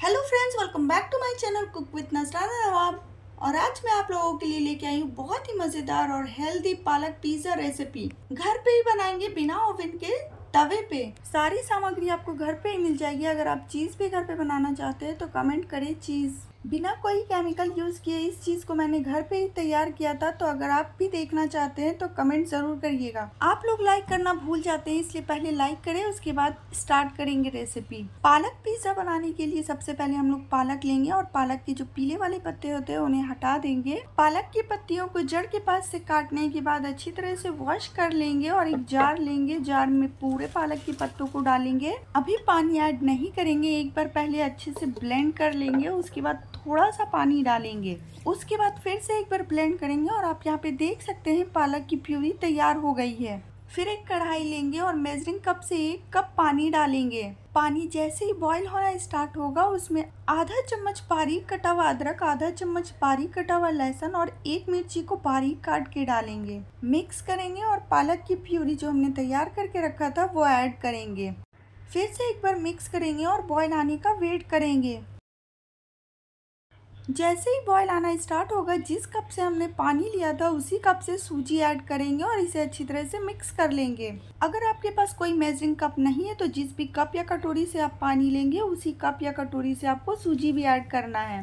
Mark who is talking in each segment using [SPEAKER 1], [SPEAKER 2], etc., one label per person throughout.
[SPEAKER 1] Hello friends, welcome back to my channel cook with Nazrana Nawab. और आज मैं आप लोगों के लिए लेके आई हूँ बहुत ही मज़ेदार और हेल्दी पालक पिज़्ज़ा रेसिपी। घर पे ही बनाएंगे बिना ओवन के, तवे पे। सारी सामग्री आपको घर पे ही मिल जाएगी। अगर आप चीज़ भी घर पे बनाना चाहते हैं तो कमेंट करें चीज़। बिना कोई केमिकल यूज़ किए इस चीज़ को मैंने घर पे ही तैयार किया था। तो अगर आप भी देखना चाहते हैं तो कमेंट ज़रूर करिएगा। आप लोग लाइक करना भूल जाते हैं, इसलिए पहले लाइक करें, उसके बाद स्टार्ट करेंगे रेसिपी। पालक पिज़्ज़ा बनाने के लिए सबसे पहले हम लोग पालक लेंगे और पालक के जो पीले वाले पत्ते होते हैं उन्हें हटा देंगे। पालक की पत्तियों को जड़ के पास से काटने के बाद अच्छी तरह से वॉश कर लेंगे और एक जार लेंगे। जार में पूरे पालक के पत्तों को डालेंगे। अभी पानी ऐड नहीं करेंगे, एक बार पहले अच्छे से ब्लेंड कर लेंगे, उसके बाद थोड़ा सा पानी डालेंगे। उसके बाद फिर से एक बार ब्लेंड करेंगे और आप यहाँ पे देख सकते हैं पालक की प्यूरी तैयार हो गई है। फिर एक कढ़ाई लेंगे और मेजरिंग कप से 1 कप पानी डालेंगे। पानी जैसे ही बॉईल होना स्टार्ट होगा उसमें आधा चम्मच बारीक कटा हुआ अदरक, आधा चम्मच बारीक कटा हुआ लहसुन और 1 मिर्ची को बारीक काट के डालेंगे। मिक्स करेंगे और पालक की प्यूरी जो हमने तैयार करके रखा था वो ऐड करेंगे। फिर से एक बार मिक्स करेंगे और बॉईल आने का वेट करेंगे। जैसे ही बॉईल आना स्टार्ट होगा, जिस कप से हमने पानी लिया था उसी कप से सूजी ऐड करेंगे और इसे अच्छी तरह से मिक्स कर लेंगे। अगर आपके पास कोई मेजरिंग कप नहीं है तो जिस भी कप या कटोरी से आप पानी लेंगे उसी कप या कटोरी से आपको सूजी भी ऐड करना है।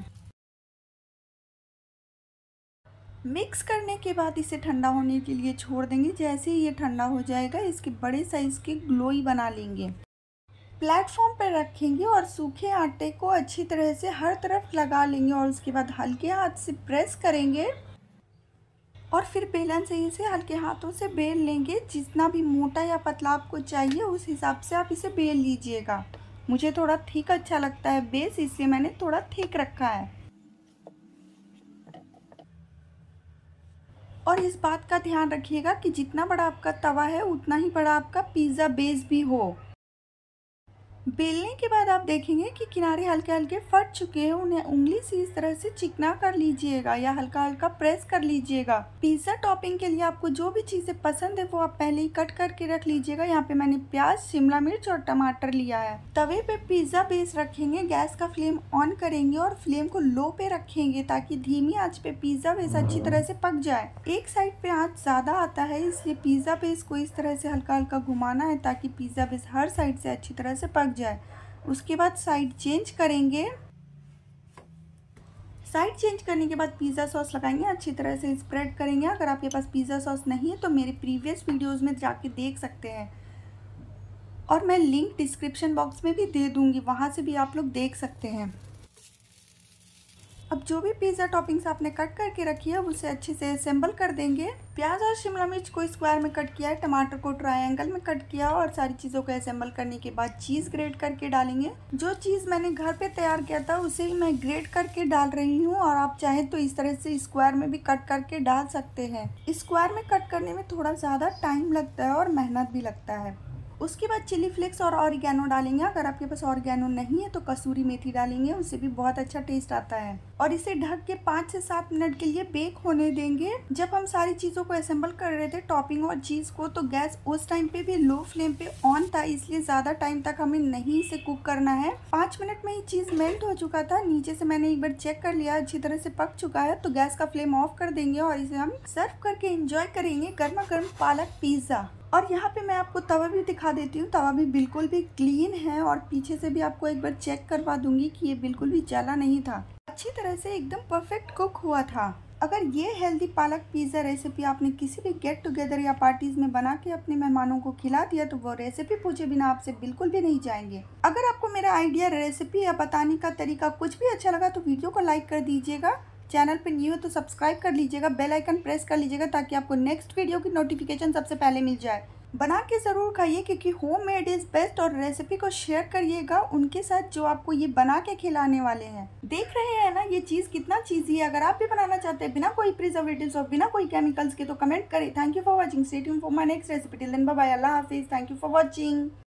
[SPEAKER 1] मिक्स करने के बाद इसे ठंडा होने के लिए छोड़ देंगे। जैसे ही ये ठंडा हो जाएगा इसके बड़े साइज के ग्लोई बना लेंगे। प्लेटफॉर्म पर रखेंगे और सूखे आटे को अच्छी तरह से हर तरफ लगा लेंगे और उसके बाद हल्के हाथ से प्रेस करेंगे और फिर बेलन से इसे हल्के हाथों से बेल लेंगे। जितना भी मोटा या पतला आपको चाहिए उस हिसाब से आप इसे बेल लीजिएगा। मुझे थोड़ा थिक अच्छा लगता है बेस, इसलिए मैंने थोड़ा थिक रखा है। और इस बात का ध्यान रखिएगा कि जितना बड़ा आपका तवा है उतना ही बड़ा आपका पिज़्ज़ा बेस भी हो। बेलने के बाद आप देखेंगे कि किनारे हल्के हल्के फट चुके हैं, उन्हें उंगली से इस तरह से चिकना कर लीजिएगा या हल्का हल्का प्रेस कर लीजिएगा। पिज़्ज़ा टॉपिंग के लिए आपको जो भी चीज़ें पसंद है वो आप पहले ही कट करके रख लीजिएगा। यहाँ पे मैंने प्याज, शिमला मिर्च और टमाटर लिया है। तवे पे पिज़्ज़ा बेस रखेंगे, गैस का फ्लेम ऑन करेंगे और फ्लेम को लो पे रखेंगे ताकि धीमी आंच पे पिज़्ज़ा बेस अच्छी तरह से पक जाए। एक साइड पे आंच ज़्यादा आता है, इसलिए पिज़्ज़ा बेस को इस तरह से हल्का हल्का घुमाना है ताकि पिज़्ज़ा बेस हर साइड से अच्छी तरह से पक जाए। उसके बाद साइड चेंज करेंगे। साइड चेंज करने के बाद पिज़्ज़ा सॉस लगाएंगे, अच्छी तरह से स्प्रेड करेंगे। अगर आपके पास पिज़्ज़ा सॉस नहीं है तो मेरे प्रीवियस वीडियोस में जाके देख सकते हैं और मैं लिंक डिस्क्रिप्शन बॉक्स में भी दे दूंगी, वहां से भी आप लोग देख सकते हैं। अब जो भी पिज़्ज़ा टॉपिंग्स आपने कट करके रखी है उसे अच्छे से असेंबल कर देंगे। प्याज और शिमला मिर्च को स्क्वायर में कट किया है, टमाटर को ट्रायंगल में कट किया और सारी चीज़ों को असेंबल करने के बाद चीज़ ग्रेट करके डालेंगे। जो चीज़ मैंने घर पे तैयार किया था उसे ही मैं ग्रेट करके डाल रही हूँ और आप चाहें तो इस तरह से स्क्वायर में भी कट करके डाल सकते हैं। स्क्वायर में कट करने में थोड़ा ज़्यादा टाइम लगता है और मेहनत भी लगता है। उसके बाद चिली फ्लेक्स और ऑरिगेनो डालेंगे। अगर आपके पास ऑरिगेनो नहीं है तो कसूरी मेथी डालेंगे, उससे भी बहुत अच्छा टेस्ट आता है। और इसे ढक के 5 से 7 मिनट के लिए बेक होने देंगे। जब हम सारी चीज़ों को असेंबल कर रहे थे टॉपिंग और चीज़ को, तो गैस उस टाइम पे भी लो फ्लेम पे ऑन था, इसलिए ज़्यादा टाइम तक हमें नहीं इसे कुक करना है। 5 मिनट में ही चीज़ मेल्ट हो चुका था। नीचे से मैंने एक बार चेक कर लिया, अच्छी तरह से पक चुका है। तो गैस का फ्लेम ऑफ कर देंगे और इसे हम सर्व करके एंजॉय करेंगे गर्मा गर्म पालक पिज़्ज़ा। और यहाँ पे मैं आपको तवा भी दिखा देती हूँ। तवा भी बिल्कुल भी क्लीन है और पीछे से भी आपको एक बार चेक करवा दूंगी कि ये बिल्कुल भी जला नहीं था, अच्छी तरह से एकदम परफेक्ट कुक हुआ था। अगर ये हेल्दी पालक पिज़्ज़ा रेसिपी आपने किसी भी गेट टुगेदर या पार्टीज में बना के अपने मेहमानों को खिला दिया तो वो रेसिपी पूछे बिना आपसे बिल्कुल भी नहीं जाएंगे। अगर आपको मेरा आइडिया, रेसिपी या बताने का तरीका कुछ भी अच्छा लगा तो वीडियो को लाइक कर दीजिएगा। चैनल पे न्यू हो तो सब्सक्राइब कर लीजिएगा, बेल आइकन प्रेस कर लीजिएगा ताकि आपको नेक्स्ट वीडियो की नोटिफिकेशन सबसे पहले मिल जाए। बना के ज़रूर खाइए क्योंकि होममेड इज़ बेस्ट। और रेसिपी को शेयर करिएगा उनके साथ जो आपको ये बना के खिलाने वाले हैं। देख रहे हैं ना ये चीज़ कितना चीज़ी है। अगर आप भी बनाना चाहते हैं बिना कोई प्रिजर्वेटिव्स और बिना कोई केमिकल्स के तो कमेंट करें। Thank you for watching, stay tuned for my next recipe. Till then bye bye, अल्लाह हाफिज़, थैंक यू फॉर वॉचिंग।